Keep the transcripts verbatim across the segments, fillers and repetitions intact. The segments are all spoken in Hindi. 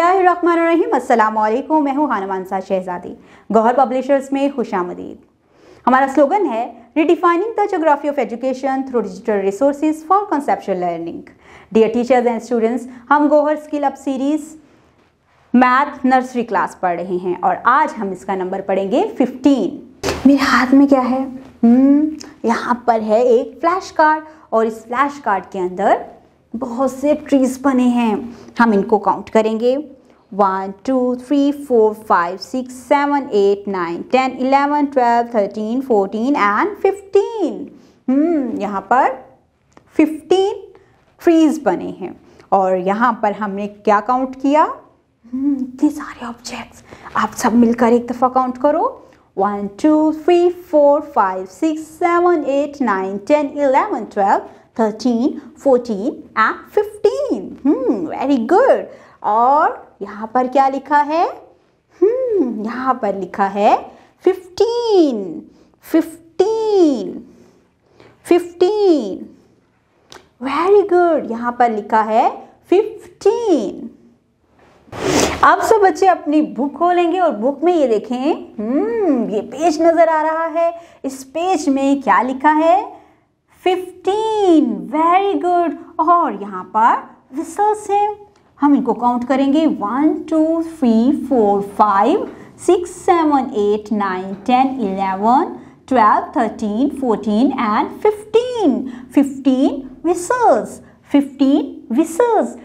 बिस्मिल्लाहिर्रहमानिर्रहीम। अस्सलाम वालेकुम। मैं हूँ हाना मानसा शहजादी। गौहर पब्लिशर्स में खुशामदीद। हमारा स्लोगन है redefining the geography of education through digital resources for conceptual learning. Dear teachers and students, हम Gohar skill up series math nursery class पढ़ रहे हैं और आज हम इसका नंबर पढ़ेंगे फिफ्टीन। मेरे हाथ में क्या है? हम्म यहाँ पर है एक फ्लैश कार्ड और इस फ्लैश कार्ड के अंदर बहुत से ट्रीज बने हैं। हम इनको काउंट करेंगे। One two three four five six seven eight nine ten eleven twelve thirteen fourteen and fifteen. Hmm यहाँ पर फिफ्टीन ट्रीज बने हैं और यहाँ पर हमने क्या काउंट किया? हम्म इतने सारे ऑब्जेक्ट्स। आप सब मिलकर एक दफ़ा काउंट करो। One two three four five six seven eight nine ten eleven twelve thirteen fourteen and fifteen. Hmm very good. और यहाँ पर क्या लिखा है? हम्म यहाँ पर लिखा है fifteen fifteen fifteen. Very good. यहाँ पर लिखा है फिफ्टीन। अब सब बच्चे अपनी बुक खोलेंगे और बुक में ये देखें, हम्म ये पेज नजर आ रहा है। इस पेज में क्या लिखा है? फिफ्टीन। Very good. और यहाँ पर विसल्स हैं, हम इनको काउंट करेंगे। One two three four five six seven eight nine ten eleven twelve thirteen fourteen and fifteen. Fifteen whistles. Fifteen whistles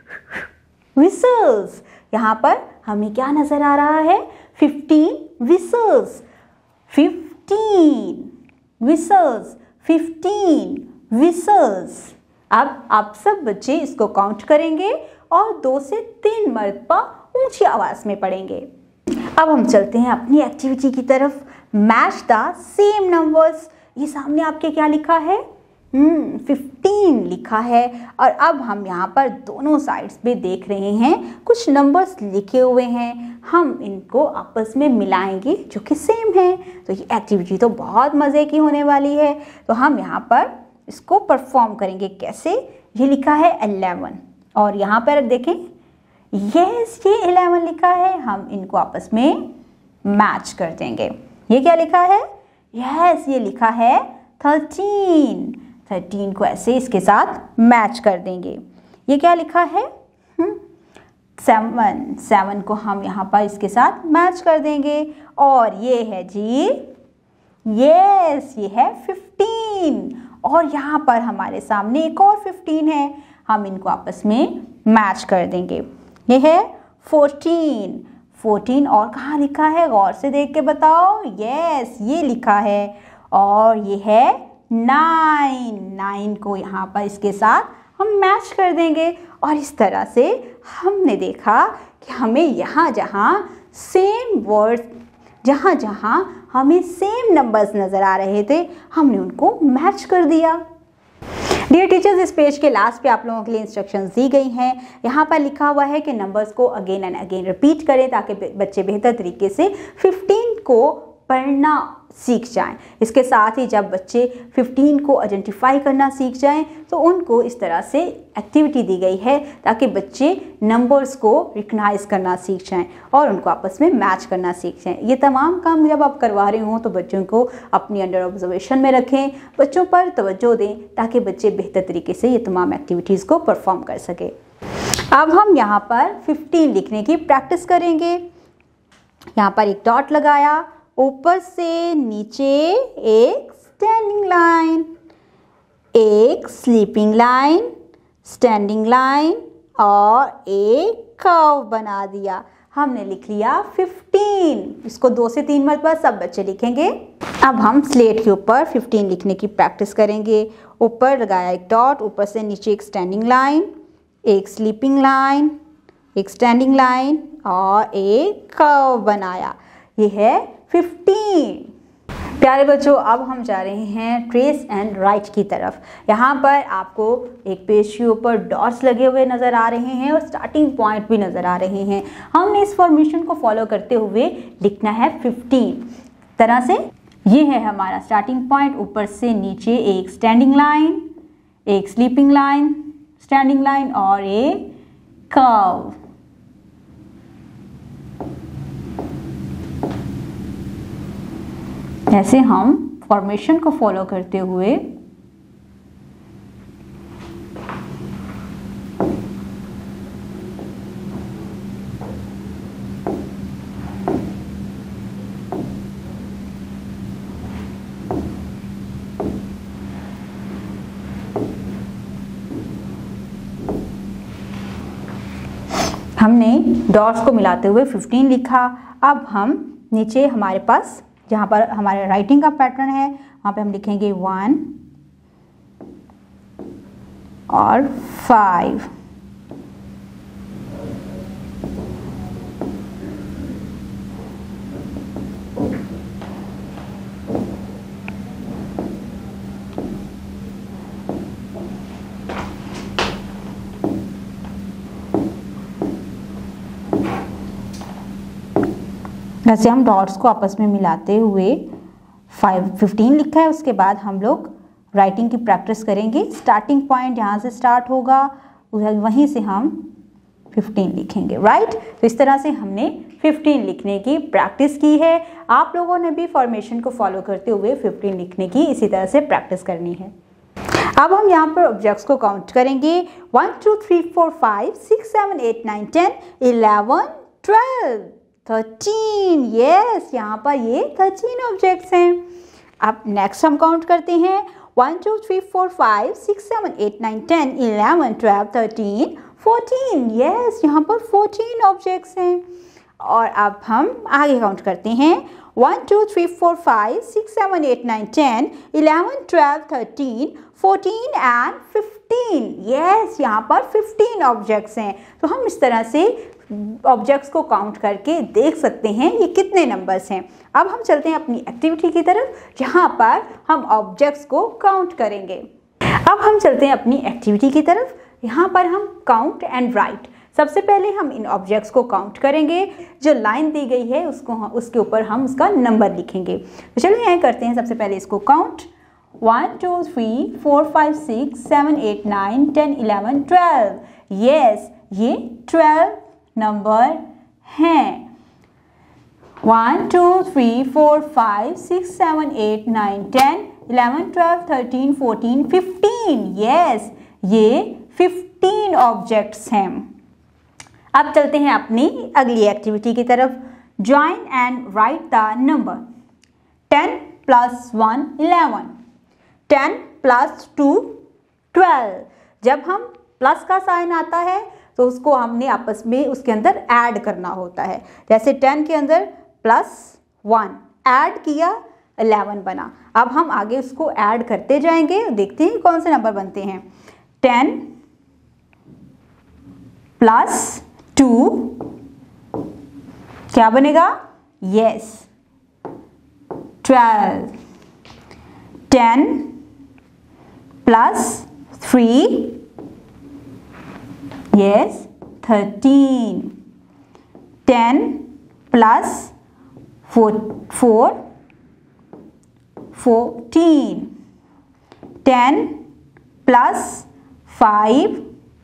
whistles. यहाँ पर हमें क्या नजर आ रहा है? Fifteen whistles. Fifteen whistles. Fifteen whistles. अब आप सब बच्चे इसको काउंट करेंगे और दो से तीन मरतबा ऊंची आवाज में पढ़ेंगे। अब हम चलते हैं अपनी एक्टिविटी की तरफ। Match the same numbers. ये सामने आपके क्या लिखा है? हम्म फिफ्टीन लिखा है और अब हम यहाँ पर दोनों साइड्स पे देख रहे हैं कुछ नंबर्स लिखे हुए हैं। हम इनको आपस में मिलाएंगे जो कि सेम है। तो ये एक्टिविटी तो बहुत मज़े की होने वाली है। तो हम यहाँ पर इसको परफॉर्म करेंगे। कैसे? ये लिखा है इलेवन और यहाँ पर देखें, यस ये इलेवन लिखा है। हम इनको आपस में मैच कर देंगे। ये क्या लिखा है? यस ये लिखा है थर्टीन। थर्टीन को ऐसे इसके साथ मैच कर देंगे। ये क्या लिखा है? सेवन। सेवन को हम यहाँ पर इसके साथ मैच कर देंगे। और ये है जी, यस ये है फिफ्टीन। और यहाँ पर हमारे सामने एक और फिफ्टीन है, हम इनको आपस में मैच कर देंगे। ये है फोर्टीन। फोर्टीन और कहाँ लिखा है? गौर से देख के बताओ। यस ये लिखा है। और ये है नाइन। नाइन को यहाँ पर इसके साथ हम मैच कर देंगे। और इस तरह से हमने देखा कि हमें यहाँ जहाँ सेम वर्ड, जहाँ जहाँ हमें सेम नंबर्स नज़र आ रहे थे, हमने उनको मैच कर दिया। डियर टीचर्स, इस पेज के लास्ट पे आप लोगों के लिए इंस्ट्रक्शंस दी गई हैं। यहाँ पर लिखा हुआ है कि नंबर्स को अगेन एंड अगेन रिपीट करें ताकि बच्चे बेहतर तरीके से फिफ्टीन को पढ़ना सीख जाएं। इसके साथ ही जब बच्चे फिफ्टीन को आइडेंटिफाई करना सीख जाएं तो उनको इस तरह से एक्टिविटी दी गई है ताकि बच्चे नंबर्स को रिकग्नाइज करना सीख जाएं और उनको आपस में मैच करना सीख जाएं। ये तमाम काम जब आप करवा रहे हों तो बच्चों को अपनी अंडर ऑब्जर्वेशन में रखें, बच्चों पर तवज्जो दें ताकि बच्चे बेहतर तरीके से ये तमाम एक्टिविटीज़ को परफॉर्म कर सकें। अब हम यहाँ पर फिफ्टीन लिखने की प्रैक्टिस करेंगे। यहाँ पर एक डॉट लगाया, ऊपर से नीचे एक स्टैंडिंग लाइन, एक स्लीपिंग लाइन, स्टैंडिंग लाइन और एक कर्व बना दिया। हमने लिख लिया फिफ्टीन। इसको दो से तीन मरतबा सब बच्चे लिखेंगे। अब हम स्लेट के ऊपर फिफ्टीन लिखने की प्रैक्टिस करेंगे। ऊपर लगाया एक डॉट, ऊपर से नीचे एक स्टैंडिंग लाइन, एक स्लीपिंग लाइन, एक स्टैंडिंग लाइन और एक कर्व बनाया। ये है फिफ्टीन। प्यारे बच्चों, अब हम जा रहे हैं ट्रेस एंड राइट की तरफ। यहाँ पर आपको एक पेज के ऊपर डॉट्स लगे हुए नज़र आ रहे हैं और स्टार्टिंग पॉइंट भी नज़र आ रहे हैं। हमने इस फॉर्मेशन को फॉलो करते हुए लिखना है फिफ्टीन तरह से। ये है हमारा स्टार्टिंग पॉइंट। ऊपर से नीचे एक स्टैंडिंग लाइन, एक स्लीपिंग लाइन, स्टैंडिंग लाइन और एक कर्व। ऐसे हम फॉर्मेशन को फॉलो करते हुए हमने डॉट्स को मिलाते हुए फिफ्टीन लिखा। अब हम नीचे हमारे पास जहाँ पर हमारे राइटिंग का पैटर्न है वहाँ पे हम लिखेंगे वन और फाइव। वैसे हम डॉट्स को आपस में मिलाते हुए फाइव फिफ्टीन लिखा है। उसके बाद हम लोग राइटिंग की प्रैक्टिस करेंगे। स्टार्टिंग पॉइंट यहाँ से स्टार्ट होगा, वहीं से हम फिफ्टीन लिखेंगे, राइट। तो इस तरह से हमने फिफ्टीन लिखने की प्रैक्टिस की है। आप लोगों ने भी फॉर्मेशन को फॉलो करते हुए फिफ्टीन लिखने की इसी तरह से प्रैक्टिस करनी है। अब हम यहाँ पर ऑब्जेक्ट्स को काउंट करेंगे। One two three four five six seven eight nine ten eleven twelve thirteen. Yes, यहाँ पर ये थर्टीन ऑब्जेक्ट्स हैं। अब नेक्स्ट हम काउंट करते हैं। One two three four five six seven eight nine ten eleven twelve thirteen fourteen. Yes, यहाँ पर फोर्टीन ऑब्जेक्ट्स हैं। और अब हम आगे काउंट करते हैं। One two three four five six seven eight nine ten eleven twelve thirteen fourteen and fifteen. Yes, यहाँ पर फिफ्टीन ऑब्जेक्ट्स हैं। तो हम इस तरह से ऑब्जेक्ट्स को काउंट करके देख सकते हैं ये कितने नंबर्स हैं। अब हम चलते हैं अपनी एक्टिविटी की तरफ, जहाँ पर हम ऑब्जेक्ट्स को काउंट करेंगे। अब हम चलते हैं अपनी एक्टिविटी की तरफ। यहाँ पर हम काउंट एंड राइट। सबसे पहले हम इन ऑब्जेक्ट्स को काउंट करेंगे। जो लाइन दी गई है उसको हम उसके ऊपर हम उसका नंबर लिखेंगे। तो चलिए यहाँ करते हैं। सबसे पहले इसको count. One two three four five six seven eight nine ten eleven twelve. Yes, ये ट्वेल्व नंबर हैं। One two three four five six seven eight nine ten eleven twelve thirteen fourteen fifteen. Yes, ये फिफ्टीन ऑब्जेक्ट्स हैं। अब चलते हैं अपनी अगली एक्टिविटी की तरफ। Join and write the number. Ten plus one eleven, ten plus two twelve. जब हम प्लस का साइन आता है तो उसको हमने आपस में उसके अंदर ऐड करना होता है। जैसे टेन के अंदर प्लस वन ऐड किया, इलेवन बना। अब हम आगे उसको ऐड करते जाएंगे, देखते हैं कौन से नंबर बनते हैं। टेन प्लस टू क्या बनेगा? Yes, twelve. Ten plus three, yes, thirteen. ten plus four, four, fourteen. ten plus five,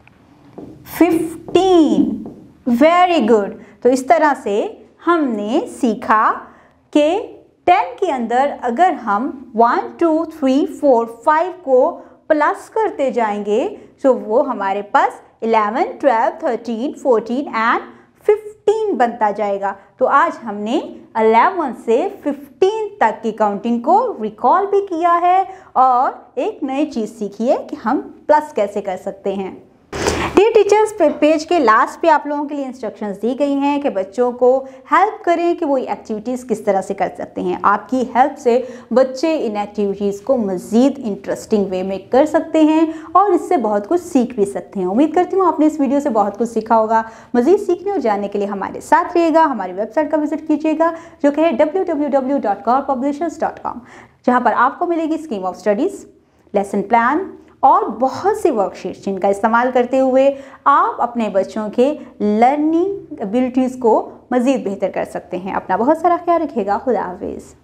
fifteen. Very good. तो इस तरह से हमने सीखा कि टेन के अंदर अगर हम one two three four five को प्लस करते जाएंगे तो वो हमारे पास eleven twelve thirteen fourteen and fifteen बनता जाएगा। तो आज हमने इलेवन से फिफ्टीन तक की काउंटिंग को रिकॉल भी किया है और एक नई चीज़ सीखी है कि हम प्लस कैसे कर सकते हैं। डियर टीचर्स, पेज के लास्ट पे आप लोगों के लिए इंस्ट्रक्शंस दी गई हैं कि बच्चों को हेल्प करें कि वो ये एक्टिविटीज़ किस तरह से कर सकते हैं। आपकी हेल्प से बच्चे इन एक्टिविटीज़ को मज़ीद इंटरेस्टिंग वे में कर सकते हैं और इससे बहुत कुछ सीख भी सकते हैं। उम्मीद करती हूँ आपने इस वीडियो से बहुत कुछ सीखा होगा। मज़ीद सीखने और जानने के लिए हमारे साथ रहिएगा। हमारी वेबसाइट का विजिट कीजिएगा जो कि है W W W dot Gohar publishers dot com, जहाँ पर आपको मिलेगी scheme of studies, lesson plan और बहुत सी वर्कशीट्स जिनका इस्तेमाल करते हुए आप अपने बच्चों के लर्निंग एबिलिटीज़ को मज़ीद बेहतर कर सकते हैं। अपना बहुत सारा ख्याल रखिएगा। खुदा हाफिज़।